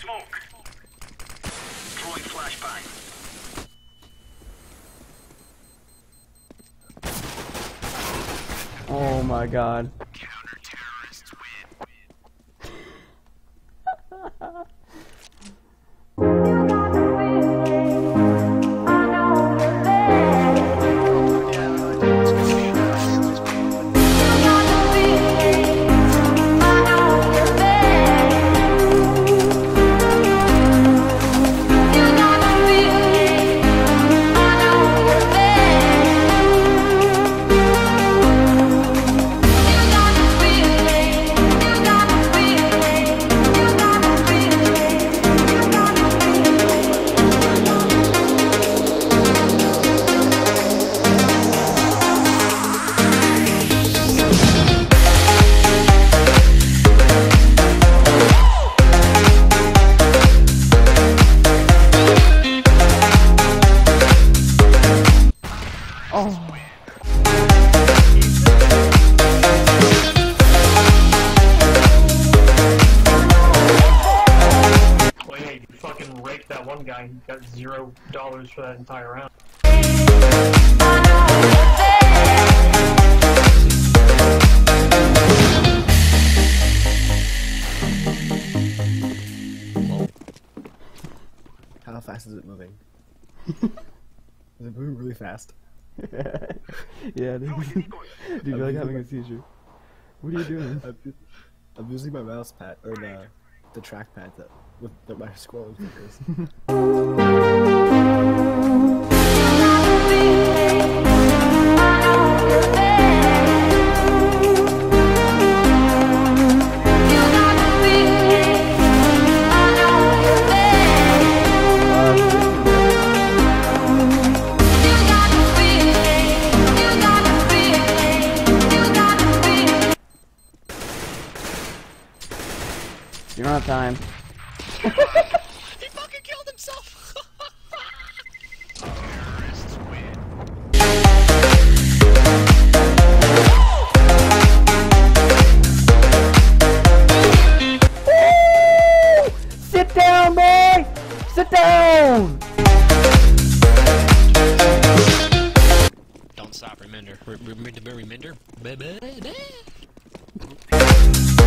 smoke. Throwing flashbang. Oh my god. Counter-terrorists win. That one guy got $0 for that entire round. How fast is it moving? Is it moving really fast? Yeah, dude. Dude, you're like having a seizure. What are you doing? I'm using my mouse pad, or the trackpad with my scrolling fingers. You don't have time. He fucking killed himself! Terrorists win. Woo! Sit down, boy! Sit down! Don't stop, remember, baby.